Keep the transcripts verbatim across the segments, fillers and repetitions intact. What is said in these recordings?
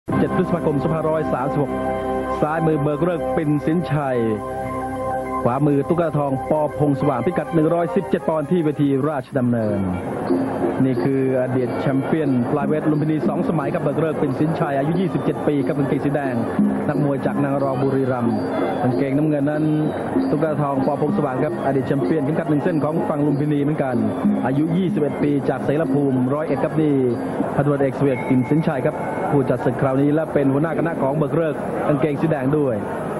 เจ็ดพฤษภาคมสองพันห้าร้อยสามสิบหกซ้ายมือเบิกเลิกปิ่นสินชัยขวามือตุ๊กตาทองปอพงสว่างพิกัดหนึ่งร้อยสิบเจ็ดปอนด์ที่เวทีราชดำเนินนี่คืออดีตแชมเปี้ยนฟลายเวทลุมพินีสองสมัยกับเบิกเลิกปิ่นสินชัยอายุยี่สิบเจ็ดปีกับกางเกงสีแดงนักมวยจากนางรองบุรีรัมย์กางเกงน้ำเงินนั้นตุ๊กตาทองปอพงสว่างครับอดีตแชมเปี้ยนพิกัดหนึ่งเส้นของฝั่งลุมพินีเหมือนกันอายุยี่สิบเอ็ดปีจากเสรภูมิร้อยเอ็ดครับนี่พันตำรวจเอกเสวียรปิ่นสินชัยครับผู้จัดศึกคราวนี้และเป็นหัวหน้าคณะของเบิกเลิกกางเกงสีแดงด้วย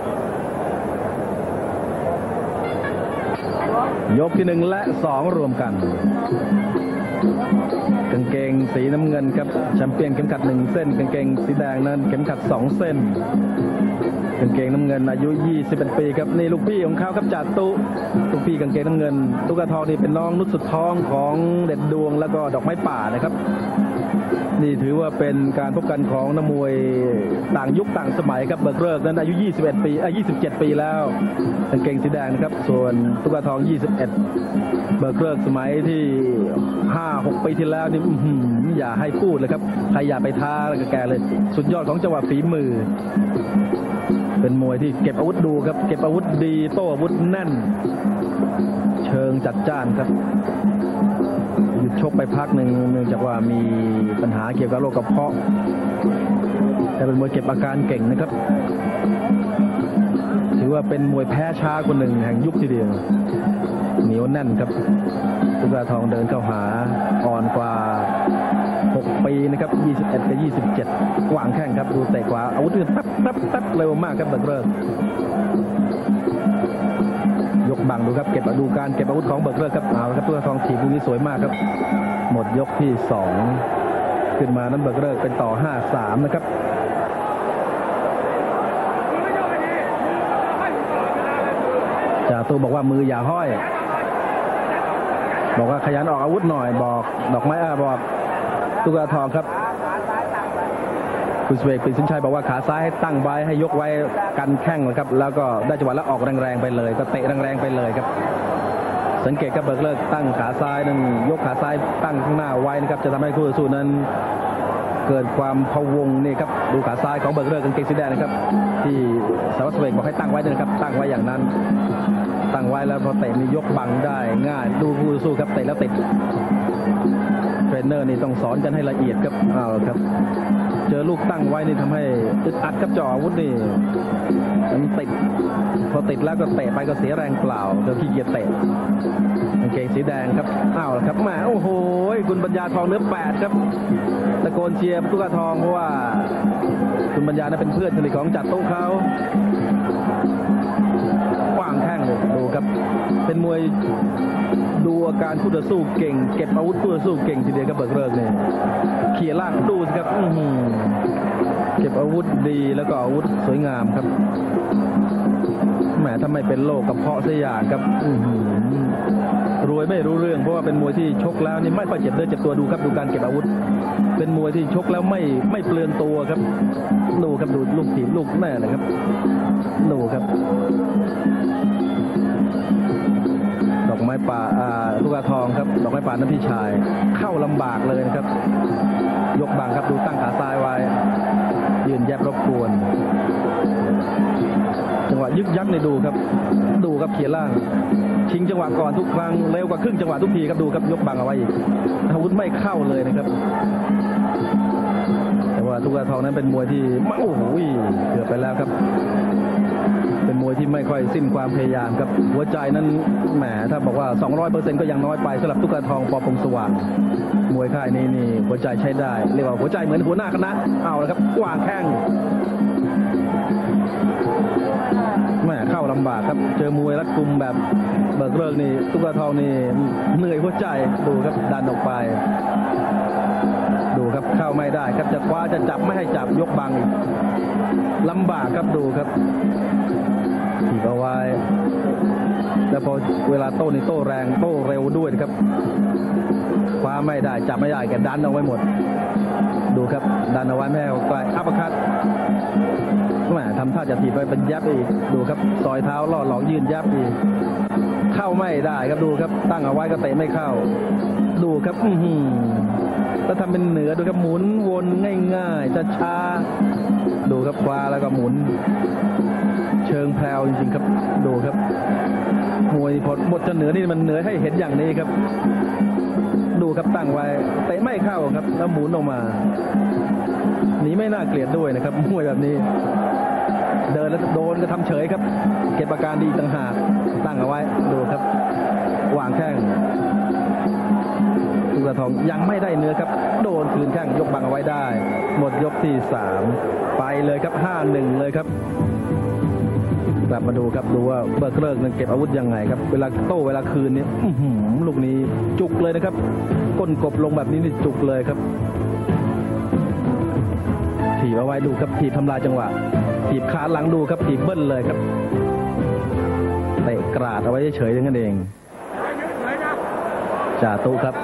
ยกที่หนึ่งและสองรวมกันกางเกงสีน้ำเงินครับแชมเปี้ยนเข็มขัดหนึ่งเส้นกางเกงสีแดงนั้นเข็มขัดสองเส้นกางเกงน้ำเงินอายุยี่สิบเอ็ดปีครับนี่ลูกพี่ของเขาครับจ่าตุลูกพี่กางเกงน้ำเงินตุ๊กตาทองนี่เป็นน้องนุชสุดทองของเด็ดดวงแล้วก็ดอกไม้ป่านะครับนี่ถือว่าเป็นการพบกันของนักมวยต่างยุคต่างสมัยครับเบิกเลิกนั้นอายุยี่สิบเอ็ดปีอ่ะยี่สิบเจ็ดปีแล้วกางเกงสีแดงนะครับส่วนตุ๊กตาทองยี่สิบเอ็ดเบิกเลิกสมัยที่ห้าหกปีที่แล้วนี่อย่าให้พูดเลยครับใครอย่าไปท้ากับแกเลยสุดยอดของจังหวะฝีมือเป็นมวยที่เก็บอาวุธดูครับเก็บอาวุธดีโต้อาวุธแน่นเชิงจัดจ้านครับหยุดชกไปพักหนึ่งเนื่องจากว่ามีปัญหาเกี่ยวกับโรคกระเพาะแต่เป็นมวยเก็บอาการเก่งนะครับถือว่าเป็นมวยแพ้ช้าคนหนึ่งแห่งยุคทีเดียวเหนียวแน่นครับตุ๊กตาทองเดินเข้าหาอ่อนกว่าหกปีนะครับยี่สิบเอ็ดกับยี่สิบเจ็ดวางแข้งครับดูเตะขวาอาวุธนี่ปั๊บปั๊บปั๊บเร็วมากครับเบิกเลิกยกบังดูครับเก็บดูการเก็บอาวุธของเบิกเลิกครับเอาครับตุ๊กตาทองถีบลูกนี้สวยมากครับหมดยกที่สองขึ้นมานั้นเบิกเลิกเป็นต่อห้าสามนะครับจ่าตูบอกว่ามืออย่าห้อยบอกว่าขยันออกอาวุธหน่อยบอกดอกไม้อาบอกตุ๊กตาทองครับคุณเสวกปิ่นสินชัยบอกว่าขาซ้ายให้ตั้งไว้ให้ยกไว้กันแข้งนะครับแล้วก็ได้จังหวะแล้วออกแรงๆไปเลยก็เตะแรงๆไปเลยครับสังเกตครับเบิกเลิกตั้งขาซ้ายนั้นยกขาซ้ายตั้งข้างหน้าไว้นะครับจะทำให้คู่ต่อสู้นั้นเกิดความพะวงนี่ครับดูขาซ้ายของเบิกเลิกกางเกงสีแดงนะครับที่สารวัตรเสวกบอกให้ตั้งไว้นะครับตั้งไว้อย่างนั้นตั้งไว้แล้วพอเตะมียกบังได้ง่ายดูคู่ต่อสู้ครับเตะแล้วติดเทรนเนอร์นี่ต้องสอนกันให้ละเอียดครับเอาครับเจอลูกตั้งไว้นี่ทำให้อึดอัดครับจ่ออาวุธนี่มันติดพอติดแล้วก็เตะไปก็เสียแรงเปล่าเดี๋ยวขี้เกียจเตะกางเกงสีแดงครับอ้าวครับแหมโอ้โหคุณปัญญาทองเนื้อแปดครับตะโกนเชียร์ตุ๊กตาทองเพราะว่าคุณปัญญานั้นเป็นเพื่อนสนิทของจัดโต๊ะเขากว้างแข้งเลยดูครับเป็นมวยดูอาการคู่ต่อสู้เก่งเก็บอาวุธคู่ต่อสู้เก่งทีเดียวครับเบิกเลิกเนี่ยเขี่ยล่างดูสิครับเก็บอาวุธดีแล้วก็อาวุธสวยงามครับแหมถ้าไม่เป็นโรคกระเพาะเสียอย่างครับรวยไม่รู้เรื่องเพราะว่าเป็นมวยที่ชกแล้วนี่ไม่ค่อยเจ็บเนื้อเจ็บตัวดูครับดูการเก็บอาวุธเป็นมวยที่ชกแล้วไม่ไม่เปลืองตัวครับดูครับดูลูกถีบลูกแม่เลยครับดูครับดอกไม้ป่าลูกกระทองครับดอกไม้ป่าน้ำพี่ชายเข้าลำบากเลยนะครับยกบังครับดูตั้งขาซ้ายไว้ยืนแยบรบกวนจังหวะยึกยักในดูครับดูครับเขี่ยล่างชิงจังหวะก่อนทุกครั้งเร็วกว่าครึ่งจังหวะทุกทีครับดูครับยกบังเอาไว้อีกอาวุธไม่เข้าเลยนะครับแต่ว่าลูกกระทองนั้นเป็นมวยที่โอ้โหเกือบไปแล้วครับเป็นมวยที่ไม่ค่อยสิ้นความพยายามครับหัวใจนั้นแหมถ้าบอกว่า สองร้อยเปอร์เซ็นต์ ก็ยังน้อยไปสำหรับตุ๊กตาทองปอพงสว่างมวยค่ายนี้นี่หัวใจใช้ได้เรียกว่าหัวใจเหมือนหัวหน้าคณะเอาละครับกวางแข้งแหมเข้าลำบากครับเจอมวยรัดกุมแบบเบิกเลิกนี่ตุ๊กตาทองนี่เหนื่อยหัวใจดูครับดันออกไปดูครับเข้าไม่ได้ครับจะคว้าจะจับไม่ให้จับยกบังลำบากครับดูครับถีบเอาไว้แล้วพอเวลาโต้นี่โต้แรงโต้เร็วด้วยครับคว้าไม่ได้จับไม่ได้แกดันเอาไว้หมดดูครับดันเอาไว้ไม่ให้ออกไปอัปคัตแหมทำท่าจะถีบไปเป็นยับอีกดูครับซอยเท้าล่อหลอกยืนยับอีกเข้าไม่ได้ครับดูครับตั้งเอาไว้ก็เตะไม่เข้าดูครับอือหือแล้วทำเป็นเหนือดูครับหมุนวนง่ายๆจะช้าดูครับคว้าแล้วก็หมุนเชิงแพรวจริงๆครับดูครับมวยพอหมดจะเหนือนี่มันเหนือให้เห็นอย่างนี้ครับดูครับตั้งไว้เตะไม่เข้าครับแล้วหมุนออกมาหนีไม่น่าเกลียดด้วยนะครับมวยแบบนี้เดินแล้วโดนก็ทำเฉยครับเก็บอาการดีต่างหากตั้งเอาไว้ดูครับวางแข้งตุลาทองยังไม่ได้เนื้อครับโดนคืนแข้งยกบังเอาไว้ได้หมดยกที่สามไปเลยครับห้าหนึ่งเลยครับกลับมาดูครับดูว่าเบิกเลิกนั้นเก็บอาวุธยังไงครับเวลาโต้เวลาคืนนี้ลูกนี้จุกเลยนะครับก้นกบลงแบบนี้นี่จุกเลยครับถีบเอาไว้ดูครับถีบทำลายจังหวะถีบขาหลังดูครับถีบเบิ้ลเลยครับเตะกราดเอาไว้เฉยๆอย่างนั้นเองจ่าตุครับ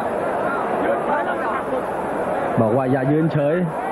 บอกว่าอย่ายืนเฉย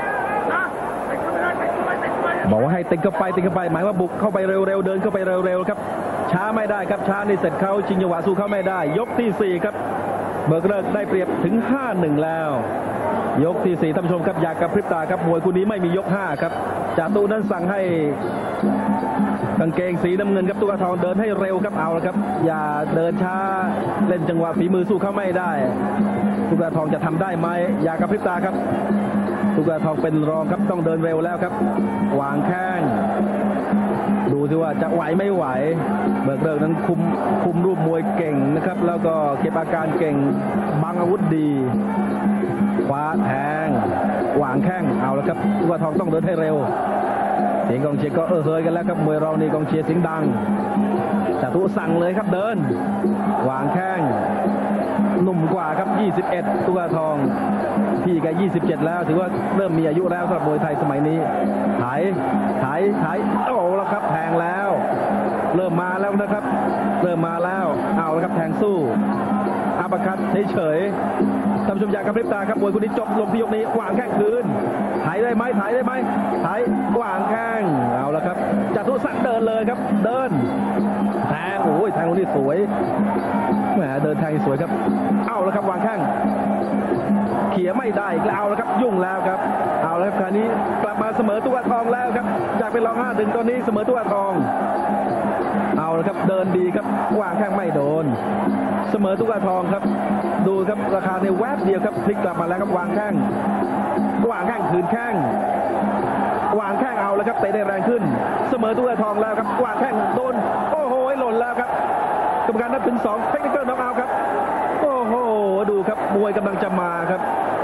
บอกว่าให้ติดเข้าไปติดเข้าไปหมายว่าบุกเข้าไปเร็วๆเดินเข้าไปเร็วๆครับช้าไม่ได้ครับช้านี่เสร็จเขาชิงจังหวะสู้เขาไม่ได้ยกที่สี่ครับเบิกเลิกได้เปรียบถึงห้าหนึ่งแล้วยกที่สี่ท่านผู้ชมครับอยากกระพริบตาครับมวยคู่นี้ไม่มียกห้าครับจ่าตุนั้นสั่งให้กางเกงสีน้ำเงินครับตุลาทองเดินให้เร็วครับเอาละครับอย่าเดินช้าเล่นจังหวะฝีมือสู้เขาไม่ได้ตุลาทองจะทำได้ไหมอยากกระพริบตาครับตุลาทองเป็นรองครับต้องเดินเร็วแล้วครับวางแข้งดูสิว่าจะไหวไม่ไหวเบิกเลิกนั้นคุมคุมรูปมวยเก่งนะครับแล้วก็เก็บอาการเก่งบังอาวุธดีคว้าแทงวางแข้งเอาแล้วครับตุลาทองต้องเดินให้เร็วเสียงกองเชียร์ก็เออเฮยกันแล้วครับมวยเรานี่กองเชียร์เสียงดังจ่าตุสั่งเลยครับเดินวางแข้งหนุ่มกว่าครับยี่สิบเอ็ดตุลาทองพี่แกยี่สิบเจ็ดแล้วถือว่าเริ่มมีอายุแล้วสำหรับมวยไทยสมัยนี้ถ่ายถ่ายถ่ายโอ้แล้วครับแทงแล้วเริ่มมาแล้วนะครับเริ่มมาแล้วเอาแล้วครับแทงสู้อัปคัตเฉยๆท่านผู้ชมอยากกระพริบตาครับมวยคู่นี้จบลงที่ยกนี้วางแข้งคืนถ่ายได้ไหมถ่ายได้ไหมถ่ายวางแข้งเอาแล้วครับจ่าตุสั่งเดินเลยครับเดินแทงโอ้ยแทงลูกนี้สวยแหมเดินแทงสวยครับเอาแล้วครับวางแข้งเขี่ยไม่ได้อีกแล้วเอาแล้วครับยุ่งแล้วครับเอาแล้วครับคราวนี้กลับมาเสมอตุลาทองแล้วครับจากเป็นรองห้าดึงตอนนี้เสมอตุลาทองเอาแล้วครับเดินดีครับวางแข้งไม่โดนเสมอตุลาทองครับดูครับราคาในแวบเดียวครับพลิกกลับมาแล้วครับวางแข้งวางแข้งคืนแข้งวางแข้งเอาแล้วครับเตะได้แรงขึ้นเสมอตุลาทองแล้วครับวางแข้งโดนโอ้โหหล่นแล้วครับกรรมการนับถึงสองเทคนิคเกิลน็อกเอาท์ครับโอ้โหดูครับมวยกำลังจะมาครับ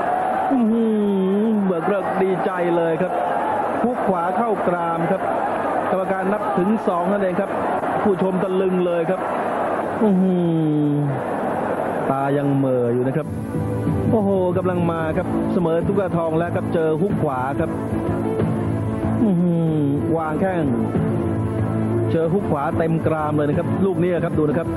เบิกเลิกดีใจเลยครับพุกขวาเข้ากรามครับกรรมการนับถึงสองนั่นเองครับผู้ชมตะลึงเลยครับตายังเหม่ออยู่นะครับโอ้โหกำลังมาครับเสมอตุลาทองแล้วครับเจอฮุกขวาครับวางแข้งเจอฮุกขวาเต็มกรามเลยนะครับลูกนี้ครับดูนะครับ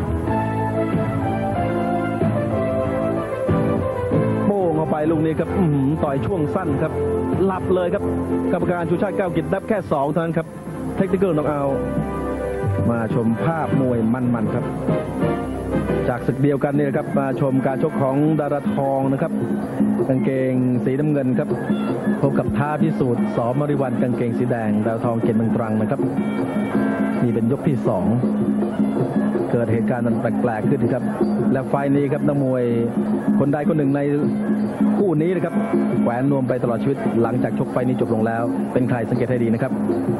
โป้งเข้าไปลูกนี้ครับต่อยช่วงสั้นครับหลับเลยครับกรรมการชูชาติแก้วกิจนับแค่สองเท่านั้นครับเทคนิคเกิลน็อกเอาท์มาชมภาพมวยมันๆครับจากศึกเดียวกันนี่นะครับมาชมการชกของดาราทองนะครับกางเกงสีน้ำเงินครับพบกับท้าพิสูจน์สอมริวันกางเกงสีแดงดาราทองเกียรติเมืองตรังนะครับนี่เป็นยกที่สองเกิดเหตุการณ์มันแปลกๆขึ้นครับและไฟนี้ครับนักมวยคนใดคนหนึ่งในคู่นี้นะครับแขวนนวมไปตลอดชีวิตหลังจากชกไฟนี้จบลงแล้วเป็นใครสังเกตให้ดีนะครับ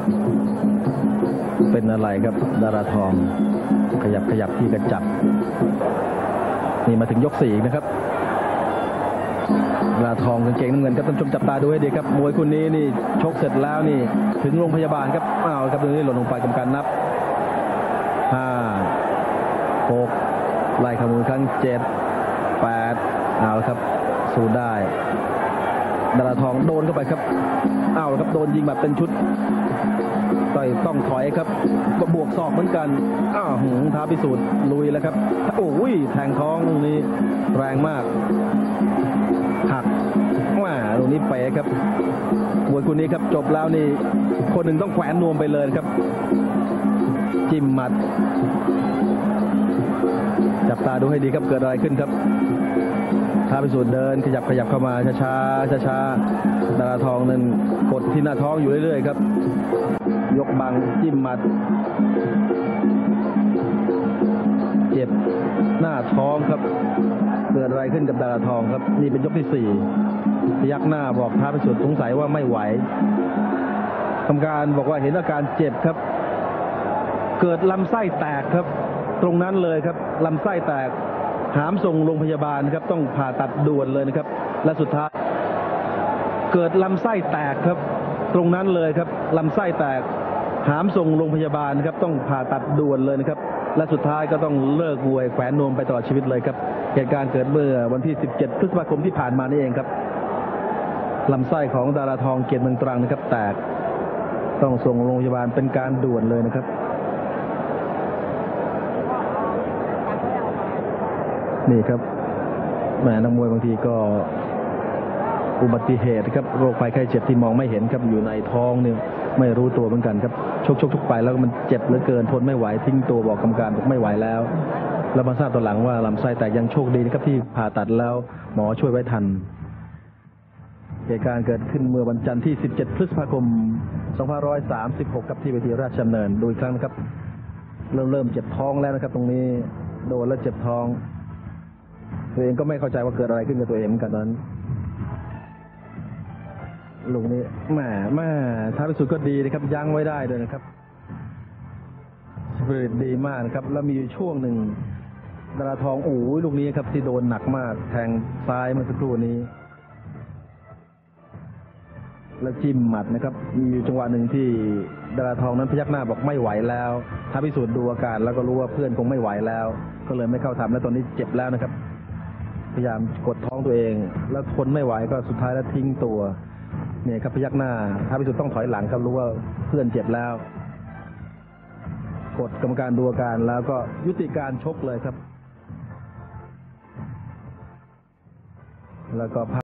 เป็นอะไรครับดาราทองขยับขยับที่กระจับนี่มาถึงยกสี่นะครับดาราทองกางเกงน้ำเงินครับท่านชมจับตาดูให้ดีครับมวยคู่นี้นี่ชกเสร็จแล้วนี่ถึงโรงพยาบาลครับอ้าวครับตรงนี้หล่นลงไปกรรมการนับห้าหกไล่ขมูลครั้งเจ็ดแปดเอาครับสู้ได้ดาราทองโดนเข้าไปครับอ้าวครับโดนยิงแบบเป็นชุดต่อยต้องถอยครับบวกศอกเหมือนกันอ้าวหืมท้าพิสูจน์ลุยแล้วครับโอ้ยแทงท้องตรงนี้แรงมากหักแหมมาตรงนี้เป๋ครับมวยคู่นี้ครับจบแล้วนี่คนหนึ่งต้องแขวนนวมไปเลยครับจิ้มหมัดจับตาดูให้ดีครับเกิดอะไรขึ้นครับท้าพิสูจน์เดินขยับขยับเข้ามาช้าช้าช้าๆดาราทองนั้นกดที่หน้าท้องอยู่เรื่อยๆครับยกบังจิ้มหมัดเจ็บหน้าท้องครับเกิดอะไรขึ้นกับดาราทองครับนี่เป็นยกที่สี่พยักหน้าบอกท้าพิสูจน์สงสัยว่าไม่ไหวกรรมการบอกว่าเห็นอาการเจ็บครับเกิดลำไส้แตกครับตรงนั้นเลยครับลำไส้แตกหามส่งโรงพยาบาลครับต้องผ่าตัดด่วนเลยนะครับและสุดท้ายเกิดลำไส้แตกครับตรงนั้นเลยครับลำไส้แตกหามส่งโรงพยาบาลครับต้องผ่าตัดด่วนเลยนะครับและสุดท้ายก็ต้องเลิกมวยแขวนนวมไปตลอดชีวิตเลยครับเหตุการณ์เกิดเมื่อวันที่สิบเจ็ดพฤษภาคมที่ผ่านมานี่เองครับลำไส้ของดาราทองเกียรติเมืองตรังนะครับแตกต้องส่งโรงพยาบาลเป็นการด่วนเลยนะครับนี่ครับแหมนักมวยบางทีก็อุบัติเหตุครับโรคภัยไข้เจ็บที่มองไม่เห็นครับอยู่ในท้องเนี่ยไม่รู้ตัวเหมือนกันครับชกชกชกไปแล้วมันเจ็บเหลือเกินทนไม่ไหวทิ้งตัวบอกกรรมการบอกไม่ไหวแล้วแล้วมาทราบตอนหลังว่าลำไส้แตกยังโชคดีนะครับที่ผ่าตัดแล้วหมอช่วยไว้ทันเหตุการณ์เกิดขึ้นเมื่อวันจันทร์ที่สิบเจ็ดพฤษภาคมสองพันห้าร้อยสามสิบหกครับที่เวทีราชดำเนินดูอีกครั้งนะครับเริ่มเริ่มเจ็บท้องแล้วนะครับตรงนี้โดนแล้วเจ็บท้องตัวเองก็ไม่เข้าใจว่าเกิดอะไรขึ้นกับตัวเองเหมือนกันตอนนั้นลูกนี้แหมแม่ท้าพิสูจน์ก็ดีนะครับยั้งไว้ได้ด้วยนะครับสปิริตดีมากนะครับแล้วมีช่วงหนึ่งดาราทองโอ้ยลูกนี้ครับที่โดนหนักมากแทงซ้ายเมื่อสักครู่นี้แล้วจิ้มหมัดนะครับมีจังหวะหนึ่งที่ดาราทองนั้นพยักหน้าบอกไม่ไหวแล้วท้าพิสูจน์ดูอาการแล้วก็รู้ว่าเพื่อนคงไม่ไหวแล้วก็เลยไม่เข้าทำแล้วตอนนี้เจ็บแล้วนะครับพยายามกดท้องตัวเองแล้วทนไม่ไหวก็สุดท้ายแล้วทิ้งตัวเนี่ยครับพยักหน้าท้าพิสูจน์ต้องถอยหลังครับรู้ว่าเพื่อนเจ็บแล้วกดกรรมการดูอาการแล้วก็ยุติการชกเลยครับแล้วก็